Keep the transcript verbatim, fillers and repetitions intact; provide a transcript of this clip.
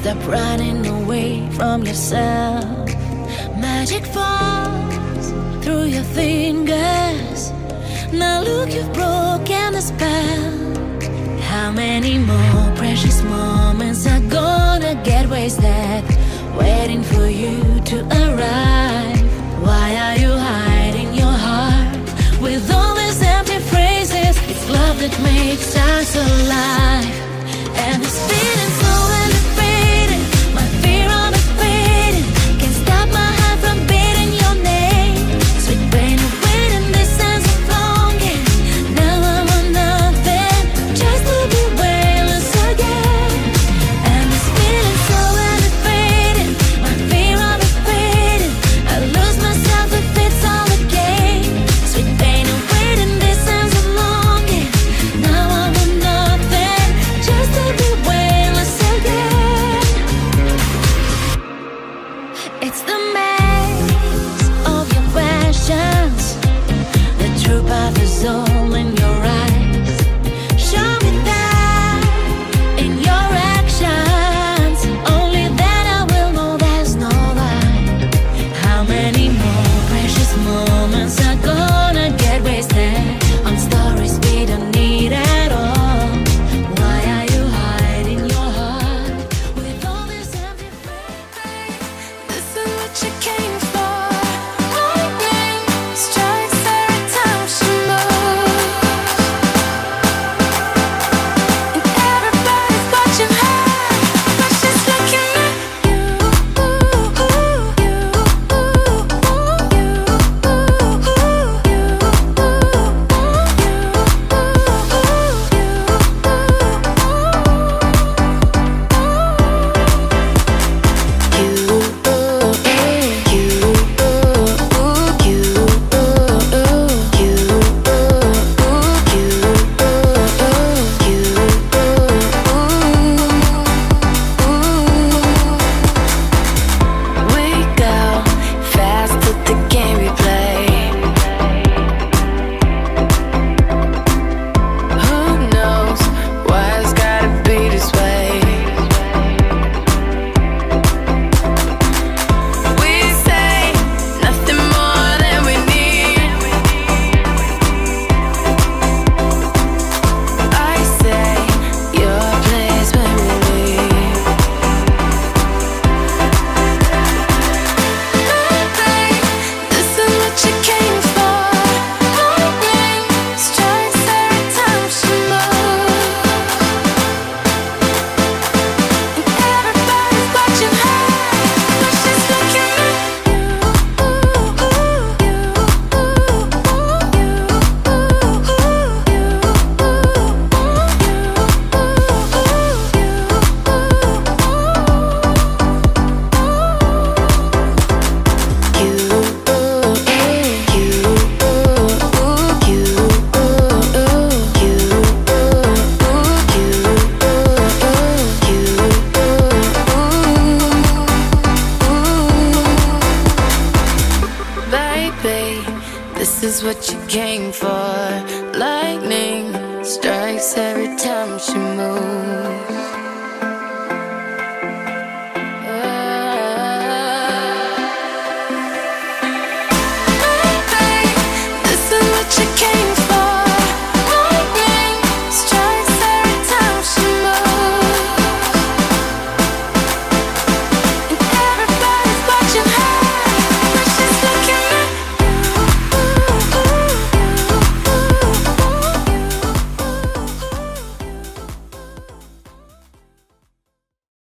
Stop running away from yourself. Magic falls through your fingers. Now look, you've broken the spell. How many more precious moments are gonna get wasted, waiting for you to arrive? Why are you hiding your heart with all these empty phrases? It's love that makes us alive. And this feeling so elevated, my fear of it fading, can't stop my heart from beating your name. Sweet pain of waiting, this sense of longing. Now I'm on nothing, just to be weightless again. And this feeling so elevated, my fear of it fading, I lose myself if it's all a game. Sweet pain of waiting, this sense of longing. Now I'm on nothing, just to be weightless again. It's the maze of your questions. The true path is all in your eyes. Show me that in your actions. Only then I will know there's no lie. How many more precious moments are gonna get wasted on stories we don't need at all? Why are you hiding your heart with all this empty space? This is what you came for. Lightning strikes every time she moves, and everybody's watching her, but she's looking at you. We go fast with the game we play. Who knows why it's gotta be this way? We say nothing more than we need. I say your place when we leave. This is what you came for. Lightning strikes every time she moves, and everybody's watching her, but she's looking at baby, this is what you came for. Lightning strikes every time she moves. Baby, this is what you came